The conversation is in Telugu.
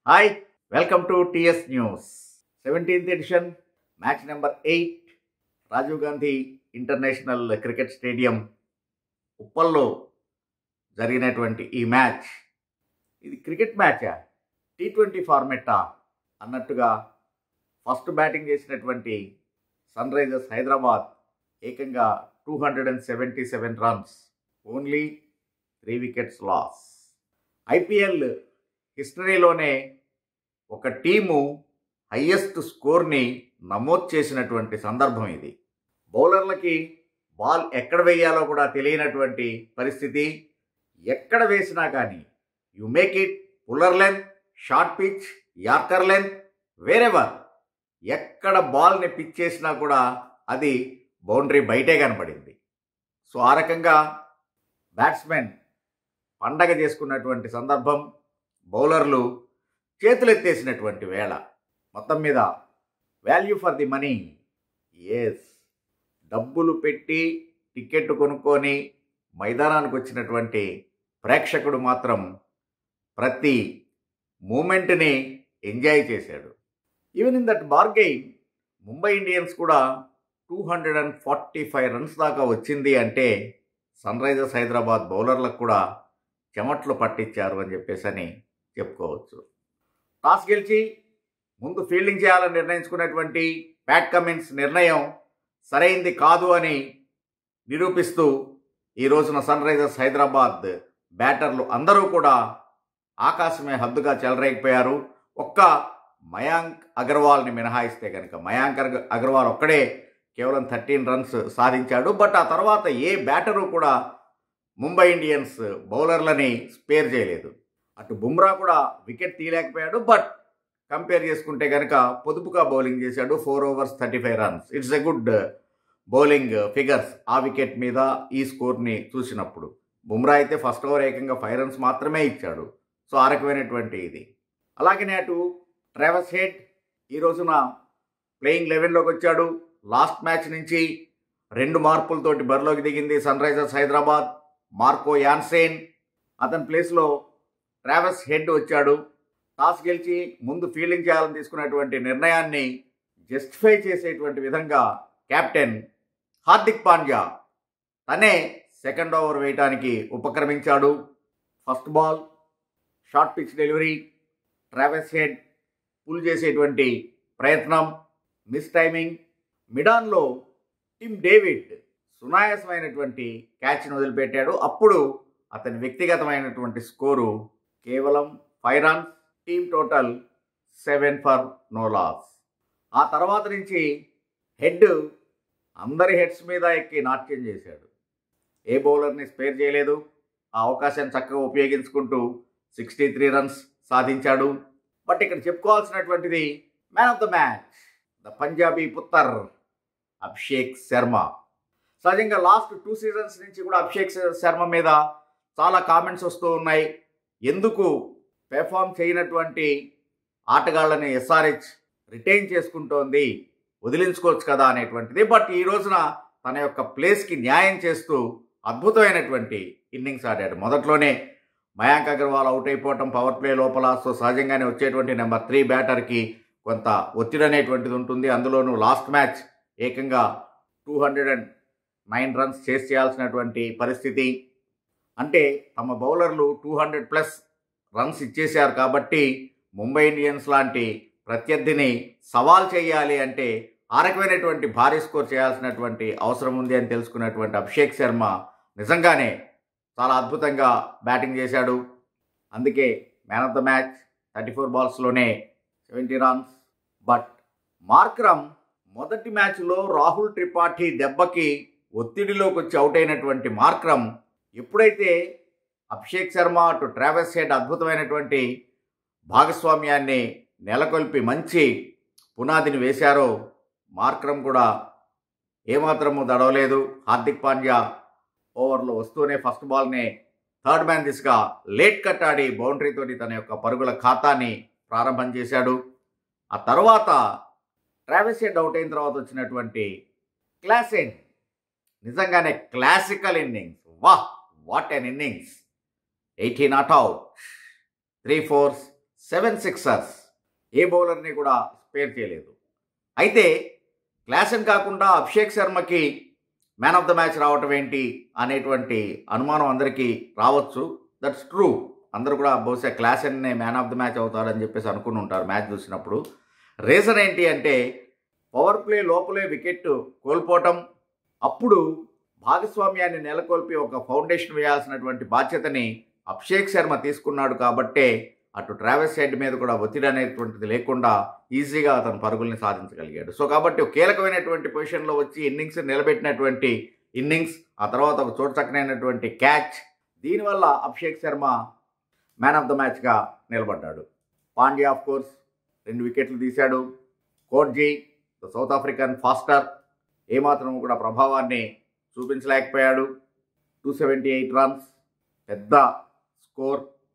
Hi, welcome to TS News. 17th edition, match number 8, Rajiv Gandhi International Cricket Stadium, ఉప్పల్లో జరిగినటువంటి ఈ మ్యాచ్ ఇది క్రికెట్ మ్యాచా T20 ఫార్మెట్టా అన్నట్టుగా ఫస్ట్ బ్యాటింగ్ చేసినటువంటి సన్ రైజర్స్ హైదరాబాద్ ఏకంగా 277 runs, only 3 wickets loss. IPL హిస్టరీలోనే ఒక టీము హయ్యెస్ట్ స్కోర్ని నమోదు చేసినటువంటి సందర్భం ఇది. బౌలర్లకి బాల్ ఎక్కడ వేయాలో కూడా తెలియనటువంటి పరిస్థితి. ఎక్కడ వేసినా కానీ you make it fuller length, short pitch, yorker length, wherever ఎక్కడ బాల్ని పిచ్ చేసినా కూడా అది బౌండరీ బయటే కనపడింది. సో ఆ రకంగా బ్యాట్స్మెన్ పండగ చేసుకున్నటువంటి సందర్భం, బౌలర్లు చేతులెత్తేసినటువంటి వేళ. మొత్తం మీద value for the money. Yes, డబ్బులు పెట్టి టికెట్ కొనుక్కొని మైదానానికి వచ్చినటువంటి ప్రేక్షకుడు మాత్రం ప్రతి మూమెంట్ని ఎంజాయ్ చేశాడు. Even in that bargain Mumbai Indians కూడా 245 రన్స్ దాకా వచ్చింది అంటే సన్ రైజర్స్ హైదరాబాద్ బౌలర్లకు కూడా చెమట్లు పట్టించారు అని చెప్పేసి చెప్పుకోవచ్చు. టాస్ గెలిచి ముందు ఫీల్డింగ్ చేయాలని నిర్ణయించుకున్నటువంటి ప్యాట్ కమిన్స్ నిర్ణయం సరైంది కాదు అని నిరూపిస్తూ ఈ రోజున సన్ రైజర్స్ హైదరాబాద్ బ్యాటర్లు అందరూ కూడా ఆకాశమే హద్దుగా చెలరేగిపోయారు. ఒక్క మయాంక్ అగర్వాల్ని మినహాయిస్తే కనుక, మయాంక్ అగర్వాల్ ఒక్కడే కేవలం 13 రన్స్ సాధించాడు. బట్ ఆ తర్వాత ఏ బ్యాటరు కూడా ముంబై ఇండియన్స్ బౌలర్లని స్పేర్ చేయలేదు. అటు బుమ్రా కూడా వికెట్ తీయలేకపోయాడు. బట్ కంపేర్ చేసుకుంటే కనుక పొదుపుగా బౌలింగ్ చేశాడు. 4 overs 35 runs. It's a good bowling figures ఆ వికెట్ మీద ఈ స్కోర్ని చూసినప్పుడు. బుమ్రా అయితే ఫస్ట్ ఓవర్ ఏకంగా 5 రన్స్ మాత్రమే ఇచ్చాడు. సో ఆ రకమైనటువంటి ఇది. అలాగనే అటు ట్రావెస్ హెడ్ ఈ రోజున ప్లేయింగ్ 11లోకి వచ్చాడు. లాస్ట్ మ్యాచ్ నుంచి 2 మార్పులతోటి బరిలోకి దిగింది Sunrisers Hyderabad. Marco Jansen అతని ప్లేస్లో ట్రావెస్ హెడ్ వచ్చాడు. టాస్ గెలిచి ముందు ఫీల్డింగ్ చేయాలని తీసుకున్నటువంటి నిర్ణయాన్ని జస్టిఫై చేసేటువంటి విధంగా కెప్టెన్ హార్దిక్ పాండ్యా తనే సెకండ్ ఓవర్ వేయటానికి ఉపక్రమించాడు. First ball short pitch delivery, Travis Head pull చేసేటువంటి ప్రయత్నం, మిస్ టైమింగ్. మిడాన్లో టిమ్ డేవిడ్ సునాయాసమైనటువంటి క్యాచ్ను వదిలిపెట్టాడు. అప్పుడు అతని వ్యక్తిగతమైనటువంటి స్కోరు కేవలం 5 runs, team total 7 for no loss. ఆ తర్వాత నుంచి హెడ్ అందరి హెడ్స్ మీద ఎక్కి నాట్యం చేశాడు. ఏ బౌలర్ని స్పేర్ చేయలేదు. ఆ అవకాశాన్ని చక్కగా ఉపయోగించుకుంటూ 63 రన్స్ సాధించాడు. బట్ ఇక్కడ చెప్పుకోవాల్సినటువంటిది man of the match, the Punjabi puttar Abhishek Sharma. సహజంగా లాస్ట్ 2 సీజన్స్ నుంచి కూడా అభిషేక్ శర్మ మీద చాలా కామెంట్స్ వస్తూ ఉన్నాయి. ఎందుకు పెర్ఫామ్ చేయనటువంటి ఆటగాళ్ళని ఎస్ఆర్హెచ్ రిటైన్ చేసుకుంటోంది, వదిలించుకోవచ్చు కదా అనేటువంటిది. బట్ ఈ రోజున తన యొక్క ప్లేస్కి న్యాయం చేస్తూ అద్భుతమైనటువంటి ఇన్నింగ్స్ ఆడాడు. మొదట్లోనే మయాంక్ అగర్వాల్ అవుట్ అయిపోవటం పవర్ ప్లే లోపల. సో సహజంగానే వచ్చేటువంటి నెంబర్ 3 బ్యాటర్కి కొంత ఒత్తిడి అనేటువంటిది ఉంటుంది. అందులోనూ లాస్ట్ మ్యాచ్ ఏకంగా 209 రన్స్ చేయాల్సినటువంటి పరిస్థితి. అంటే తమ బౌలర్లు 200+ రన్స్ ఇచ్చేశారు. కాబట్టి ముంబై ఇండియన్స్ లాంటి ప్రత్యర్థిని సవాల్ చేయాలి అంటే ఆ రకమైనటువంటి భారీ స్కోర్ చేయాల్సినటువంటి అవసరం ఉంది అని తెలుసుకున్నటువంటి అభిషేక్ శర్మ నిజంగానే చాలా అద్భుతంగా బ్యాటింగ్ చేశాడు. అందుకే మ్యాన్ ఆఫ్ ద మ్యాచ్. 34 బాల్స్లోనే 70 రన్స్. బట్ మార్క్రమ్ మొదటి మ్యాచ్లో రాహుల్ త్రిపాఠి దెబ్బకి ఒత్తిడిలోకి వచ్చి అవుట్ అయినటువంటి మార్క్రమ్ ఎప్పుడైతే అభిషేక్ శర్మ అటు ట్రావెస్ హెడ్ అద్భుతమైనటువంటి భాగస్వామ్యాన్ని నెలకొల్పి మంచి పునాదిని వేశారో, మార్క్రమ్ కూడా ఏమాత్రము దడవలేదు. హార్దిక్ పాండ్యా ఓవర్లో వస్తూనే ఫస్ట్ బాల్నే థర్డ్ మ్యాన్ దిశగా లేట్ కట్ ఆడి బౌండరీతోటి తన యొక్క పరుగుల ఖాతాని ప్రారంభం చేశాడు. ఆ తర్వాత ట్రావెస్ హెడ్ అవుట్ అయిన తర్వాత వచ్చినటువంటి క్లాసెన్ నిజంగానే క్లాసికల్ ఇన్నింగ్స్. వాహ్, what an innings. 18 not out, 3 4s, 7 sixers. ఏ బౌలర్ని కూడా స్పేర్ చేయలేదు. అయితే క్లాసెన్ కాకుండా అభిషేక్ శర్మకి మ్యాన్ ఆఫ్ ద మ్యాచ్ రావటం ఏంటి అనేటువంటి అనుమానం అందరికీ రావచ్చు. That's true. అందరూ కూడా బహుశా క్లాసెన్నే మ్యాన్ ఆఫ్ ద మ్యాచ్ అవుతారని చెప్పేసి అనుకుని ఉంటారు మ్యాచ్ చూసినప్పుడు. రీజన్ ఏంటి అంటే పవర్ ప్లే లోపలే వికెట్ కోల్పోవటం, అప్పుడు భాగస్వామ్యాన్ని నెలకొల్పి ఒక ఫౌండేషన్ వేయాల్సినటువంటి బాధ్యతని అభిషేక్ శర్మ తీసుకున్నాడు కాబట్టే అటు ట్రావెస్ హెడ్ మీద కూడా ఒత్తిడి అనేటువంటిది లేకుండా ఈజీగా అతను పరుగుల్ని సాధించగలిగాడు. సో కాబట్టి ఒక కీలకమైనటువంటి పొజిషన్లో వచ్చి ఇన్నింగ్స్ నిలబెట్టినటువంటి ఇన్నింగ్స్, ఆ తర్వాత ఒక చోటచక్కనైనటువంటి క్యాచ్, దీనివల్ల Abhishek Sharma man of the మ్యాచ్గా నిలబడ్డాడు. పాండ్యా ఆఫ్ కోర్స్ 2 వికెట్లు తీశాడు. Coetzee the South African faster ఏమాత్రం కూడా ప్రభావాన్ని చూపించలేకపోయాడు. 278 రన్స్, పెద్ద స్కోర్.